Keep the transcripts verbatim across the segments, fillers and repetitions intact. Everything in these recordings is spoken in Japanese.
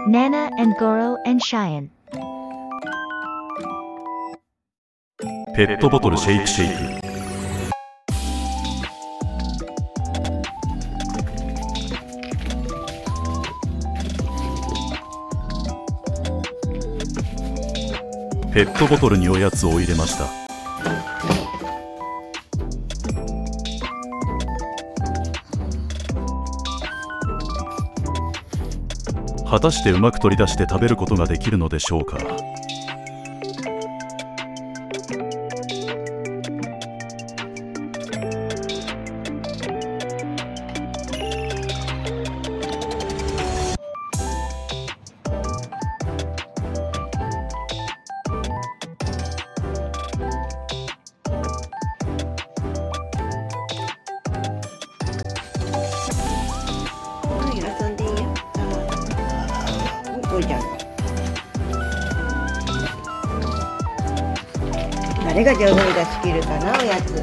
Nana and Goro and Cheyenne. ペットボトルシェイクシェイク。ペットボトルにおやつを入れました。果たしてうまく取り出して食べることができるのでしょうか。 遊んでいいよ。こいちゃん。誰が上手に出し切るかな、おやつ。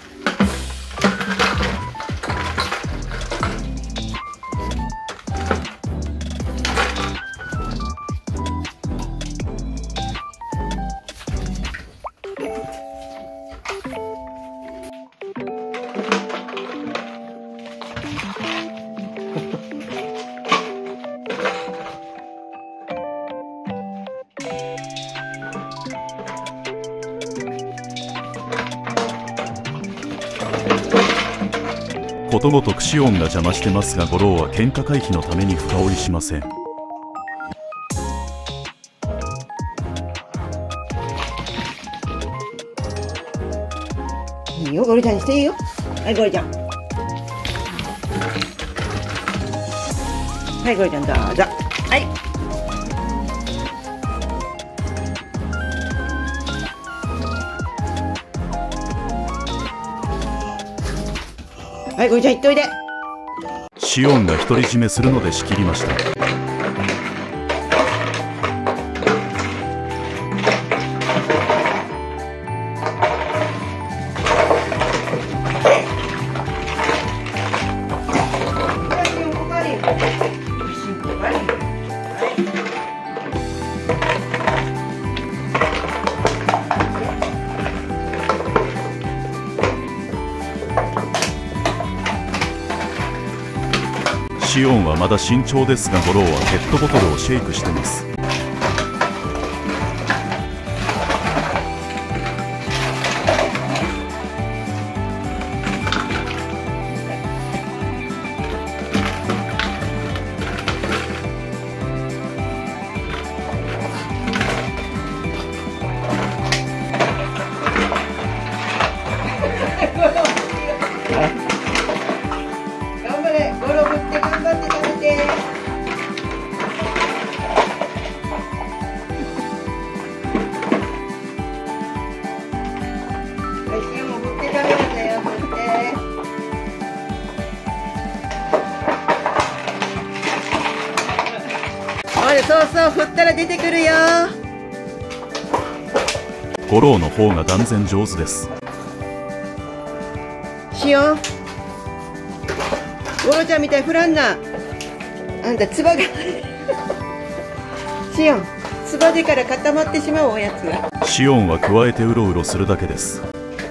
ことごとくシオンが邪魔してますが、ゴローは喧嘩回避のために深追いしません。 いいよ、ゴリちゃんにしていいよ。はい、ゴリちゃん。はい、ゴリちゃんどうぞ。はい。はい、ゴリちゃん行っておいで。 シオンが独り占めするので仕切りました。シオンはまだ慎重ですが、ゴローはペットボトルをシェイクしてます。 そうそう、振ったら出てくるよ。 ゴローの方が断然上手です。 シオン、ゴロちゃんみたいに振らんな。あんたつばがシオン、つばでから固まってしまうおやつが。 シオンは加えてうろうろするだけです。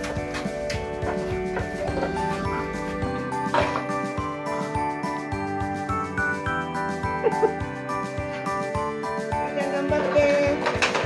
頑張って。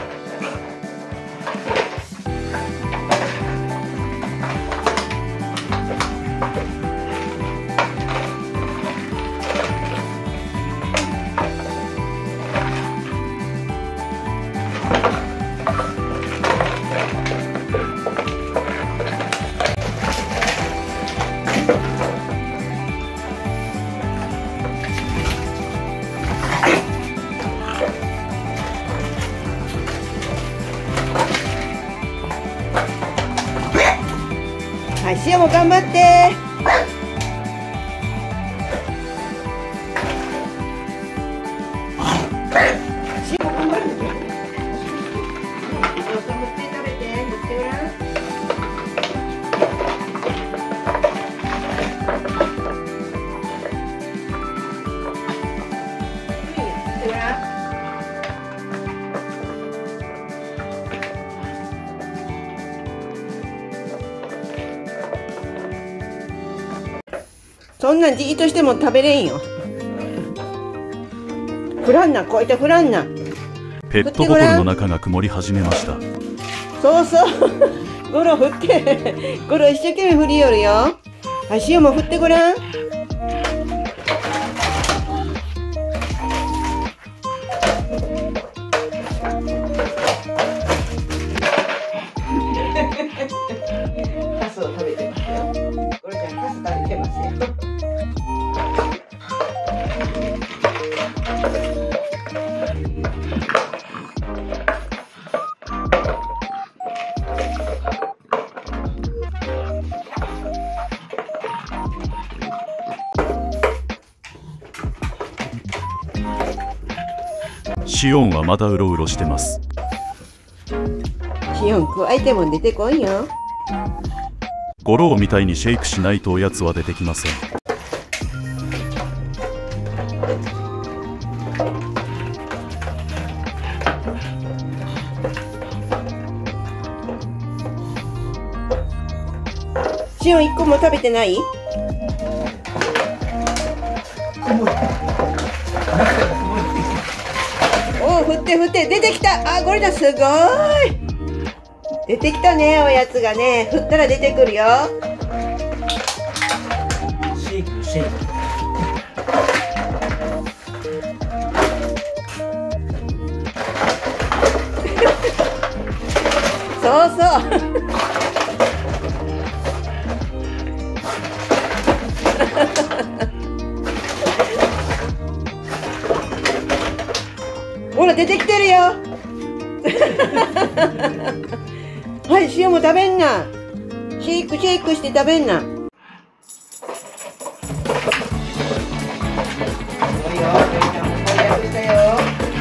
はい、シオンも頑張って。シオンも頑張るんだよ。そうそう、振って食べて、振ってごらん。振ってごらん。 そんなんじっとしても食べれんよ。フランナ、こういったフランナ。 ペットボトルの中が曇り始めました。 そうそう。ゴロ振って。ゴロ一生懸命振りよるよ。はい、塩も振ってごらん。カスを食べてますよ。ゴロちゃん、カス食べてますよ。 シオンはまだうろうろしてます。 シオン、加えても出てこいよ。 ゴローみたいにシェイクしないとおやつは出てきません。 シオン一個も食べてない？おお、振って振って出てきた。あ、ゴリラすごい。出てきたね、おやつがね。振ったら出てくるよ。 シェイクシェイク。 そうそう。ほら出てきてるよ。はい、塩も食べんな。シェイクシェイクして食べんな。すごいよ、ベイちゃんも攻略したよ。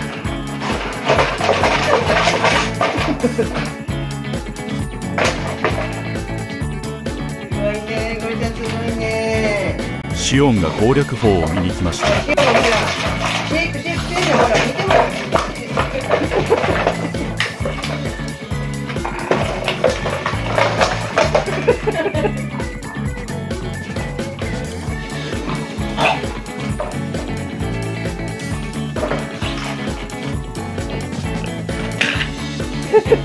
すごいね、ゴリちゃんすごいね。 シオンが攻略法を見に来ました。 シオンほら、シェイクシェイクしてるよ、ほら見てもらう。よし、じゃ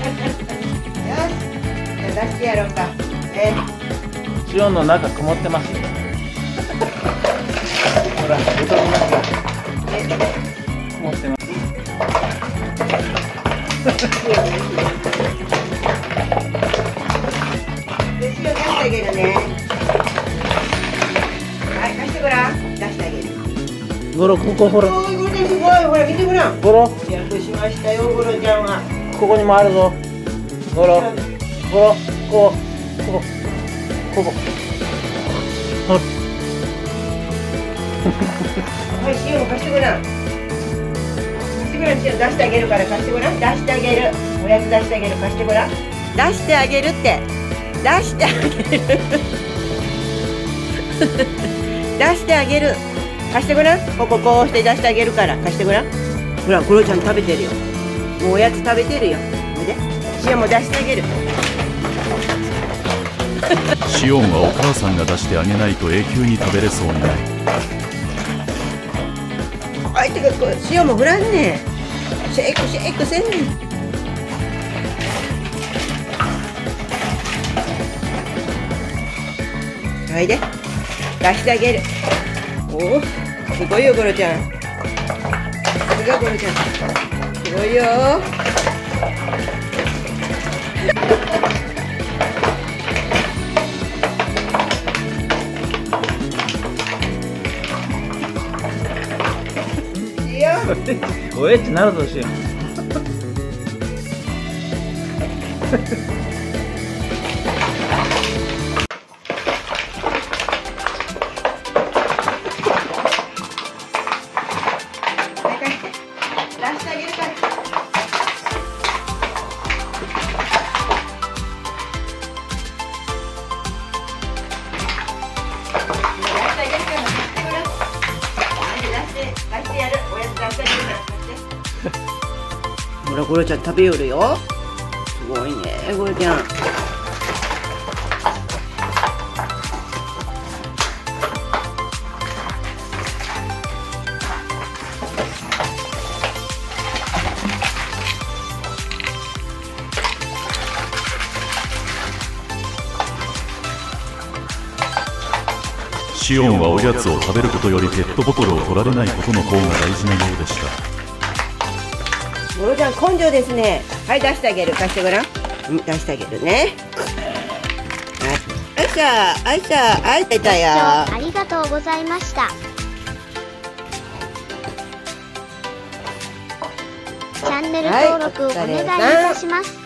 あ出してやろうか。えシオンの中曇ってますよ。ほら、ボトルの中曇ってます。 で、塩出してあげるね。はい、出してごらん。出してあげる。 ゴロ、ここほら。 おーい、ゴロちゃんすごい。ほら、見てごらん。 ゴロ、 略しましたよ、ゴロちゃんは。 ここにもあるぞ。ゴロ、ゴロ、ここ、ここ、ここ。 はい、塩も貸してごらん。貸してごらん、塩出してあげるから貸してごらん。出してあげる。おやつ出してあげる。貸してごらん。出してあげるって。出してあげる。出してあげる。貸してごらん。こここうして出してあげるから貸してごらん。ほら、ゴロちゃん食べてるよ。もうおやつ食べてるよ。で、塩も出してあげる。 シオンはお母さんが出してあげないと永久に食べれそうにない。 あいてか、こう塩も振らんねん。シェイクシェイクせんねん。はいで、出してあげる。おお、すごいよ、ゴロちゃん。さすがゴロちゃん。すごいよ。いいよ。 おえってなるぞ、シオン。 出してあげるから。ほら、ゴロちゃん食べよるよ。すごいね、ゴロちゃん。 シオンはおやつを食べることよりペットボトルを取られないことの方が大事なようでした。 ゴロちゃん根性ですね。はい、出してあげる。貸してごらん。うん、出してあげるね。はい、あいしゃ、あいしゃ、あいたいたよ。 ありがとうございました。チャンネル登録お願いいたします。